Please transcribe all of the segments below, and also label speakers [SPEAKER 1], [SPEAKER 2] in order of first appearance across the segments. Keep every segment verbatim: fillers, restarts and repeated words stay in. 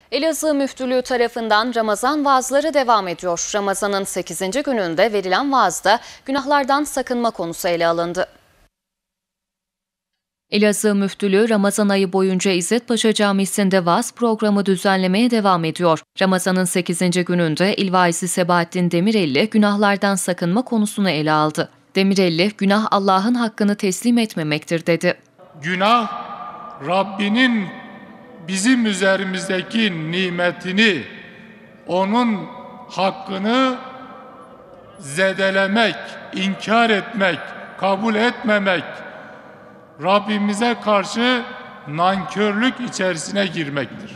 [SPEAKER 1] Elazığ Müftülüğü tarafından Ramazan vaazları devam ediyor. Ramazan'ın sekizinci gününde verilen vaazda günahlardan sakınma konusu ele alındı. Elazığ Müftülüğü Ramazan ayı boyunca İzzet Paşa Camisi'nde vaaz programı düzenlemeye devam ediyor. Ramazan'ın sekizinci gününde İl Vaizi Sebahattin Demirelli günahlardan sakınma konusunu ele aldı. Demirelli, günah Allah'ın hakkını teslim etmemektir dedi.
[SPEAKER 2] Günah, Rabbinin bizim üzerimizdeki nimetini, onun hakkını zedelemek, inkar etmek, kabul etmemek, Rabbimize karşı nankörlük içerisine girmektir.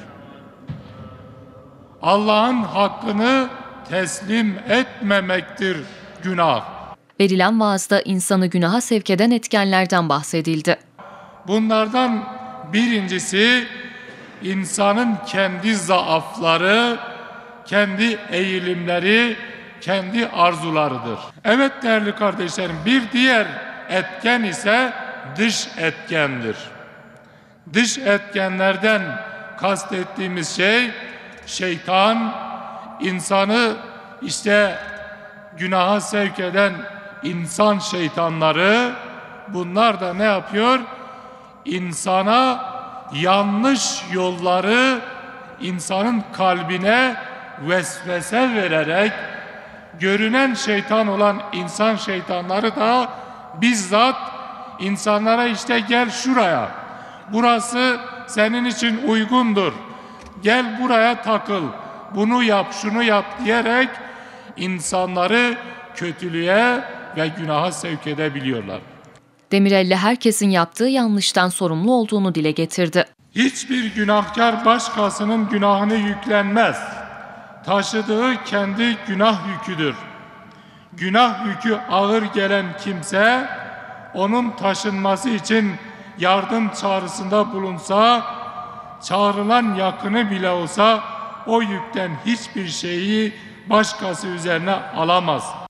[SPEAKER 2] Allah'ın hakkını teslim etmemektir günah.
[SPEAKER 1] Verilen vaazda insanı günaha sevk eden etkenlerden bahsedildi.
[SPEAKER 2] Bunlardan birincisi insanın kendi zaafları, kendi eğilimleri, kendi arzularıdır. Evet değerli kardeşlerim, bir diğer etken ise dış etkendir. Dış etkenlerden kastettiğimiz şey şeytan, insanı işte günaha sevk eden insan şeytanları. Bunlar da ne yapıyor? İnsana yanlış yolları, insanın kalbine vesvese vererek, görünen şeytan olan insan şeytanları da bizzat insanlara işte gel şuraya, burası senin için uygundur, gel buraya takıl, bunu yap, şunu yap diyerek insanları kötülüğe ve günaha sevk edebiliyorlar.
[SPEAKER 1] Demirelli herkesin yaptığı yanlıştan sorumlu olduğunu dile getirdi.
[SPEAKER 2] Hiçbir günahkar başkasının günahını yüklenmez. Taşıdığı kendi günah yüküdür. Günah yükü ağır gelen kimse, onun taşınması için yardım çağrısında bulunsa, çağrılan yakını bile olsa o yükten hiçbir şeyi başkası üzerine alamaz.